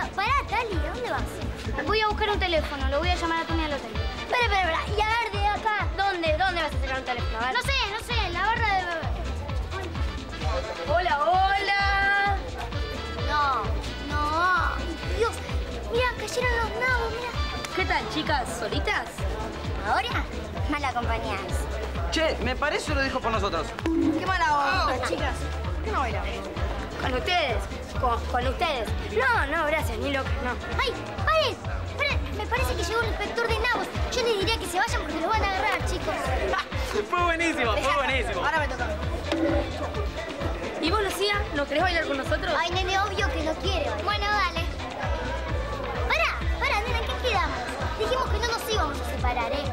Pará, Tali, ¿a dónde vas? Voy a buscar un teléfono, lo voy a llamar a Tony al hotel. Espera. Y a ver, de acá. ¿Dónde vas a sacar un teléfono? A ver. No sé, en la barra de bebé. Hola. No. Dios, mira, cayeron los nabos, mira. ¿Qué tal, chicas? ¿Solitas? Ahora, mal acompañadas. Che, me parece lo dijo por nosotros. Qué mala onda, chicas. ¿Qué no bailamos? Con ustedes. Con ustedes. No, gracias, ni locas, no. ¡Ay, paren! Me parece que llegó el inspector de nabos. Yo les diría que se vayan porque los van a agarrar, chicos. Fue buenísimo. Ahora me toca. ¿Y vos, Lucía, no querés bailar con nosotros? Ay, nene, obvio que no quiere. Bueno, dale. Pará, nena, ¿en qué quedamos? Dijimos que no nos íbamos a separar, ¿eh?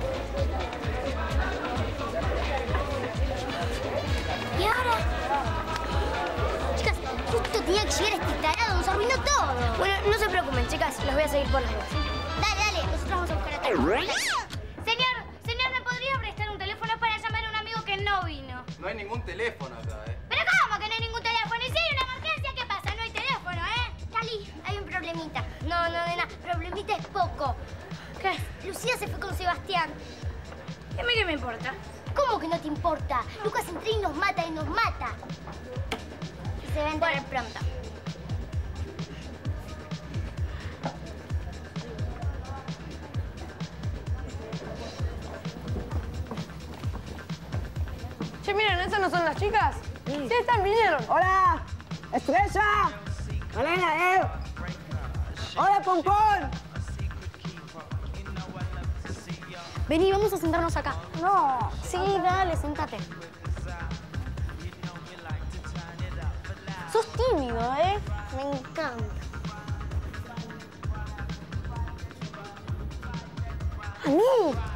¿Y ahora? Chicas, justo tenía que llegar este tarado, nos arruinó todo. Bueno, no se preocupen, chicas, los voy a seguir por las dos. Dale, nosotros vamos a buscar a Tali. Señor, ¿me podría prestar un teléfono para llamar a un amigo que no vino? No hay ningún teléfono acá, ¿Pero cómo que no hay ningún teléfono? Y si hay una emergencia, ¿qué pasa? No hay teléfono, ¿eh? Tali, hay un problemita. No, nena, Problemita es poco. ¿qué? Lucía se fue con Sebastián. ¿Y a mí qué me importa? ¿Cómo que no te importa? Lucas entra y nos mata. Y se va a enterar pronto. Che, miren, ¿esas no son las chicas? Sí, están, vinieron. ¡Hola! ¡Estrella! ¡Malena, ¡Hola, Pompón! Vení, vamos a sentarnos acá. No. Sí, dale, sentate. Sos tímido, ¿eh? Me encanta. ¿A mí?